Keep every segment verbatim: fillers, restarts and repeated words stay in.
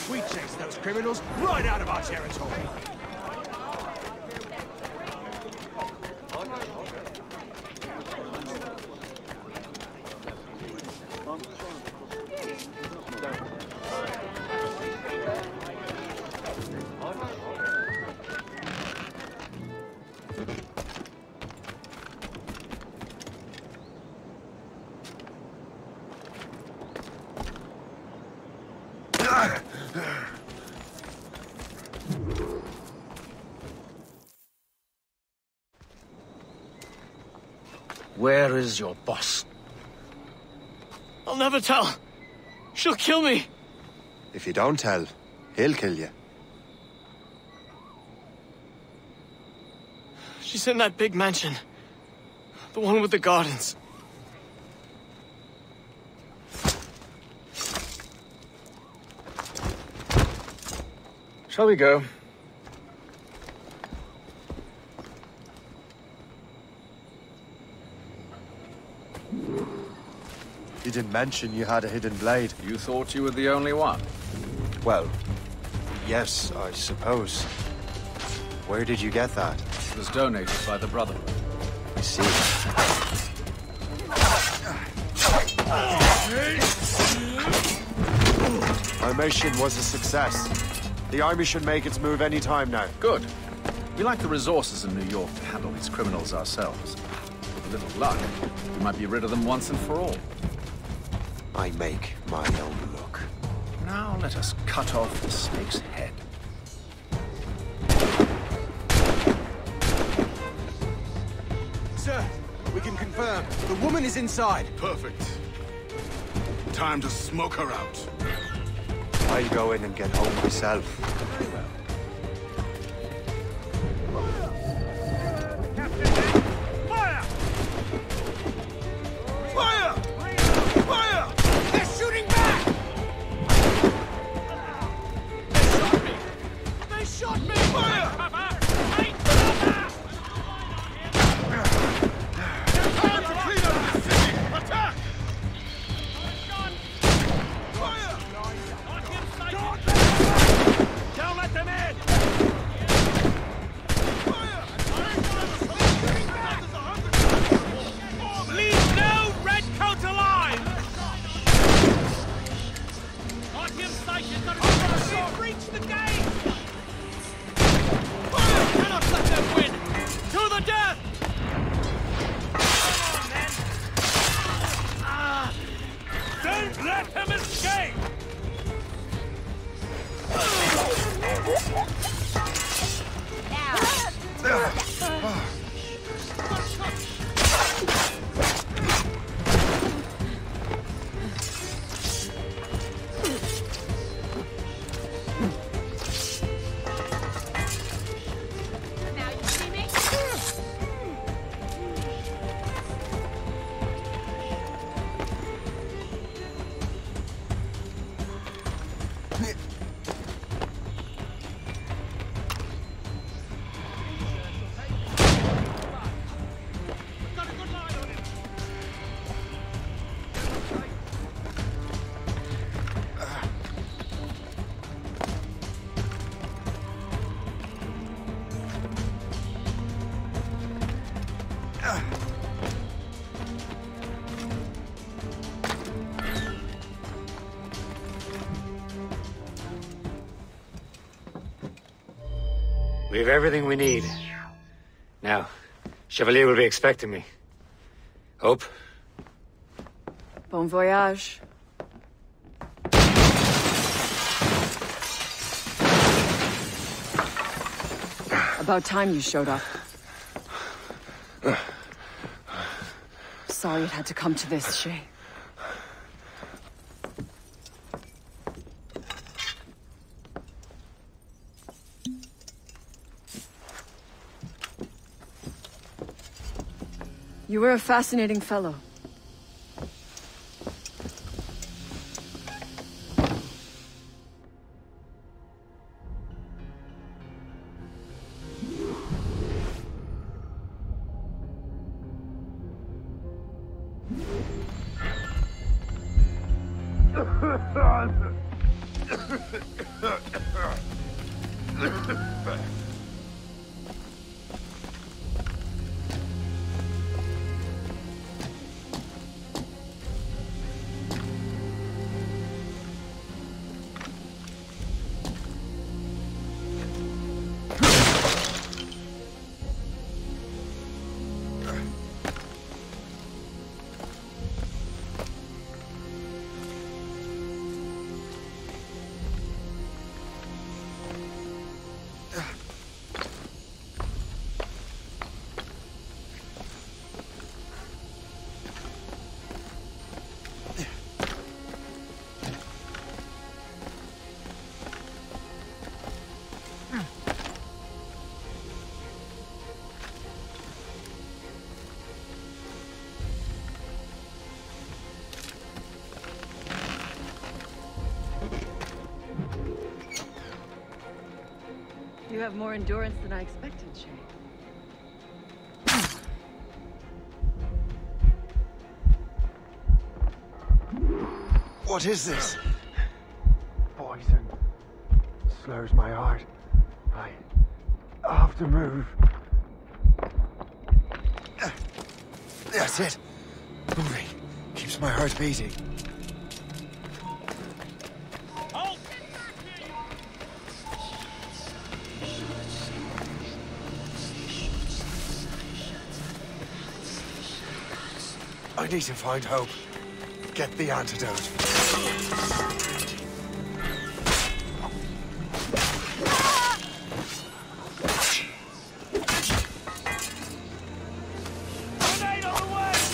We chase those criminals right out of our territory. Where is your boss? I'll never tell. She'll kill me. If you don't tell, he'll kill you. She's in that big mansion. The one with the gardens. Shall we go? You didn't mention you had a hidden blade. You thought you were the only one? Well, yes, I suppose. Where did you get that? It was donated by the Brotherhood. I see. Our mission was a success. The army should make its move any time now. Good. We lack the resources in New York to handle these criminals ourselves. With a little luck, we might be rid of them once and for all. I make my own luck. Now let us cut off the snake's head. Sir, we can confirm. The woman is inside. Perfect. Time to smoke her out. I'll go in and get home myself. Very well. Fire! Fire! Fire! They're shooting back! They shot me! Fire! Time to clean up the city! Attack! Fire! Don't let them in! Leave no redcoat alive! Artyom Station's got to breach the gate! Fire! Cannot let them win! To the death! Come on, men! Ah! Don't let him escape! Now you see me? Got a good line on him! We have everything we need. Now, Chevalier will be expecting me. Hope? Bon voyage. About time you showed up. Sorry it had to come to this, Shay. You were a fascinating fellow. You have more endurance than I expected, Shay. What is this? Poison. Slurs my heart. I have to move. That's it. Moving. Keeps my heart beating. Halt! I need to find Hope. Get the antidote. Grenade on the way!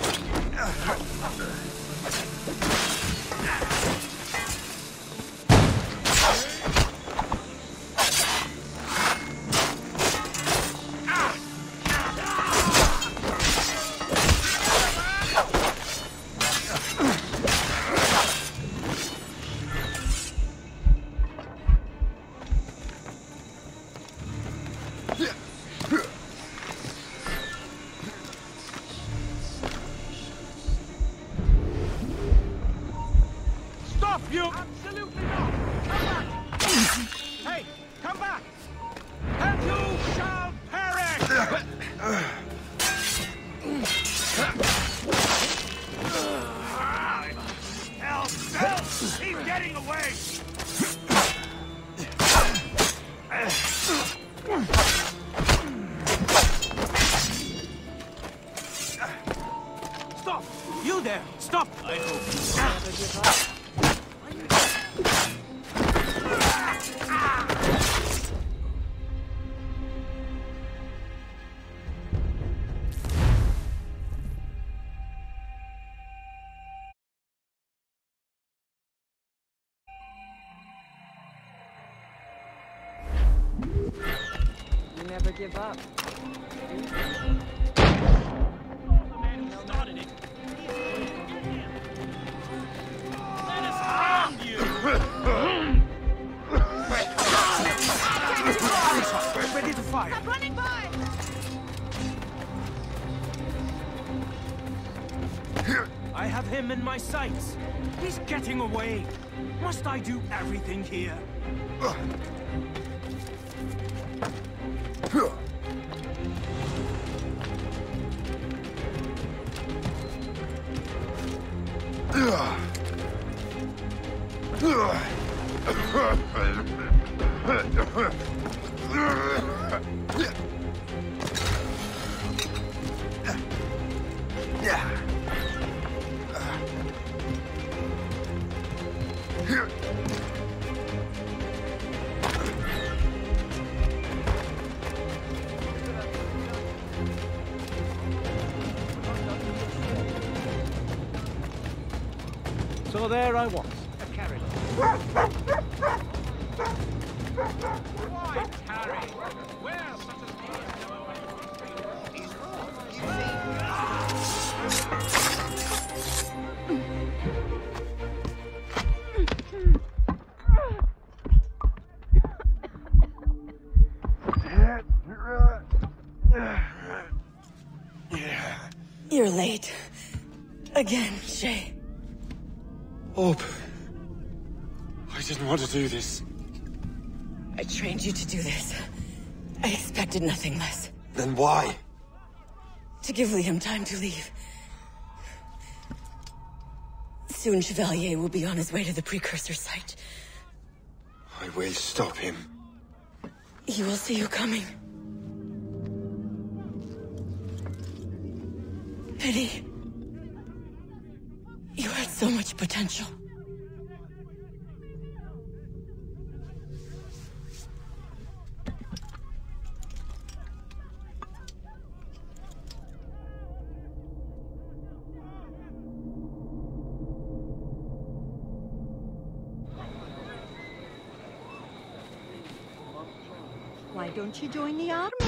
Stop, you! Absolutely not! Come back! Hey, come back! And you shall perish! Help! Help! He's getting away! Stop! You there! Stop! I hope. You never give up. The man who started it. Let us harm you! Ready to fire. I'm running by! I have him in my sights. He's getting away. Must I do everything here? So there I was, a carrier. Why tarry? Where such a You're late. Again, Shay. Hope. I didn't want to do this. I trained you to do this. I expected nothing less. Then why? To give Liam time to leave. Soon Chevalier will be on his way to the precursor site. I will stop him. He will see you coming. Pity. You had so much potential. Why don't you join the army?